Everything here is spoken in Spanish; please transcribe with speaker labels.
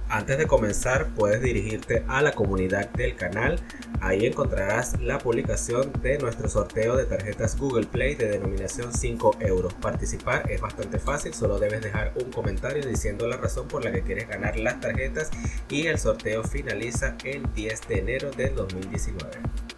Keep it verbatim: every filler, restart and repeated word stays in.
Speaker 1: Antes de comenzar, puedes dirigirte a la comunidad del canal. Ahí encontrarás la publicación de nuestro sorteo de tarjetas Google Play de denominación cinco euros. Participar es bastante fácil, solo debes dejar un comentario diciendo la razón por la que quieres ganar las tarjetas y el sorteo finaliza el diez de enero del dos mil diecinueve.